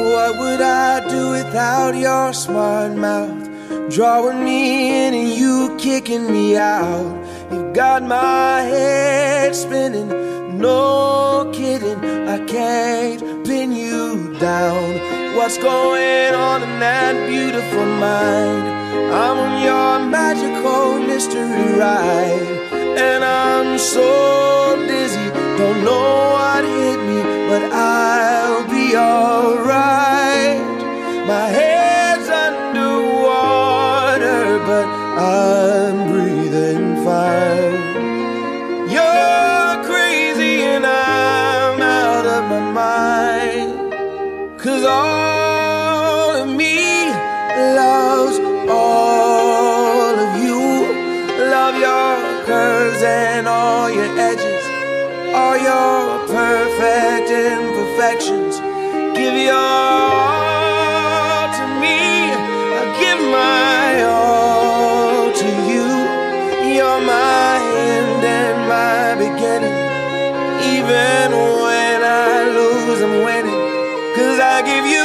What would I do without your smart mouth, drawing me in and you kicking me out? You've got my head spinning, no kidding, I can't pin you down. What's going on in that beautiful mind? I'm on your magical mystery ride, and I'm so dizzy, don't know what hit me, but I'll be alright. My head's underwater, but I'm breathing fine. You're crazy and I'm out of my mind, 'cause all of me loves all of you. Love your curves and all your edges, all your perfect imperfections. Give your all to me, I give my all to you. You're my end and my beginning. Even when I lose, I'm winning, 'cause I give you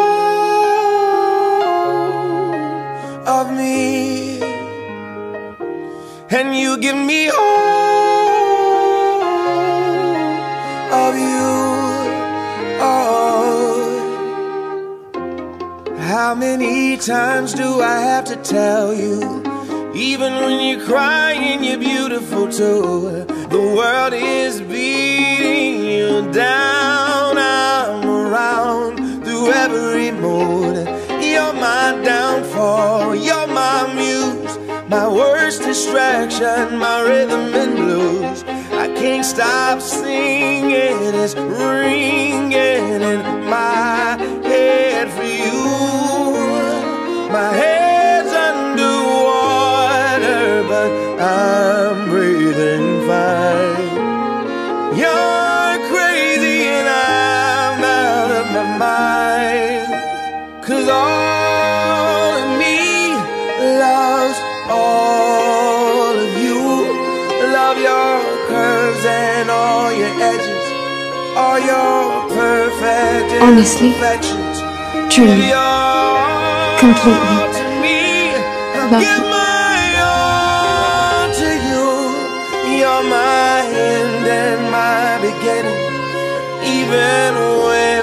all of me, and you give me all of you. Oh, how many times do I have to tell you? Even when you're crying, you're beautiful too. The world is beating you down. I'm around through every mood. You're my downfall, you're my muse, my worst distraction, my rhythm and blues. I can't stop singing, it's ringing in my head for you. My head's underwater, but I'm breathing fine. You're crazy and I'm out of my mind, 'cause all of me loves all of you. Love your curves and all your edges, all your perfect imperfections. Truly, completely love you. My all to you. You're my end and my beginning, even when